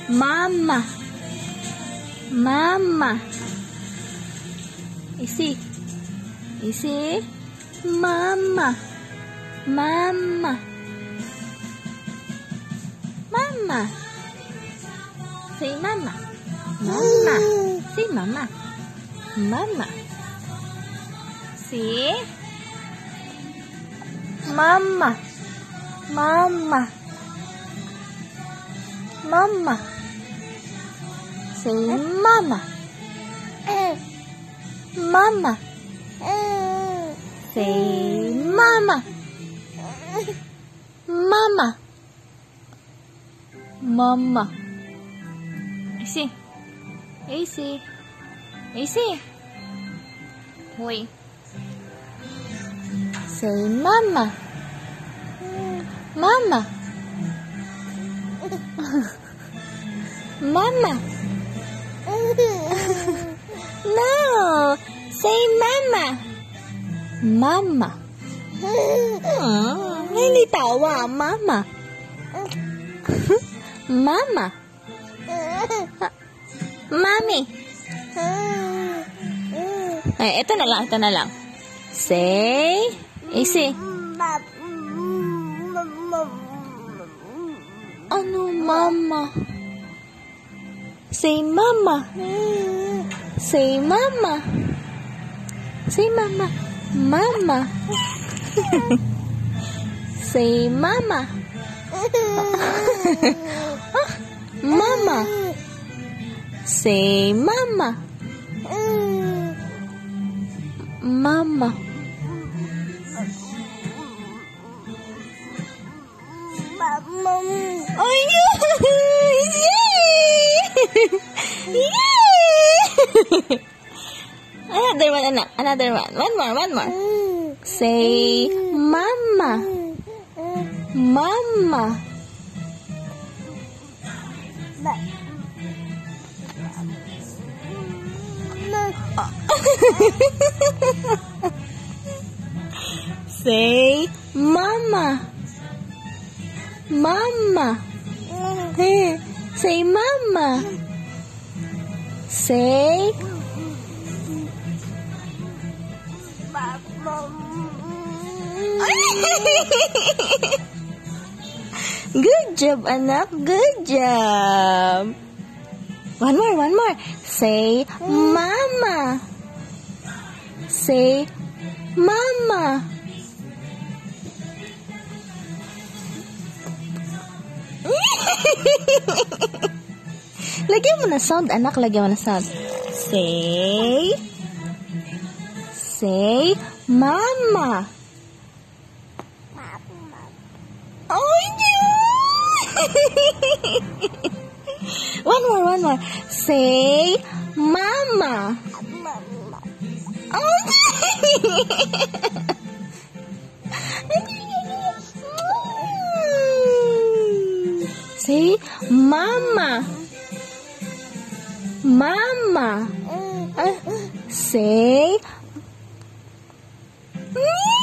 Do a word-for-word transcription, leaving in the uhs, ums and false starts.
Mama. Mama. Isi. Isi. Mama. Mama. Mama. Say mama. Mama. Say mama. Mama. See? Mama. Mama. Mama. Say mama. Mama. Say mama. Mama. Mama. Isi. Isi. Isi. Wait. Say mama. Mama. Mama. No. Say mama. Mama. Hmm, hindi tawa, mama. Mama. Mami. Ay, ito na lang, ito na lang. Say, isi. Ano, mama? Say mama. Say mama. Say mama. Mama. Say mama. Mama. Say mama. Mama. Oh, yay! Yay! Another one, anak. Another one. One more, one more. Say mama. Mama. Say mama. Mama. Hey, say mama. Say good job, anak. Good job. One more, one more. Say mama. Say mama. Lagyan mo na sound, anak. Lagyan mo na sound. Say Say mama. Oh, one more, one more. Say mama. Oh, say mama. Mama. Uh, say